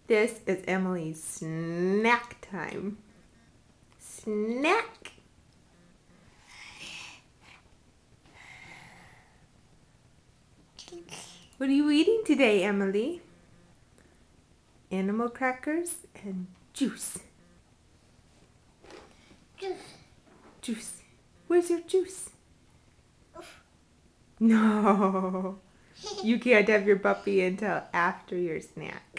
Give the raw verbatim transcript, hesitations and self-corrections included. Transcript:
This is Emily's snack time. Snack! What are you eating today, Emily? Animal crackers and juice. Juice. Juice. Where's your juice? No. You can't have your puppy until after your snack.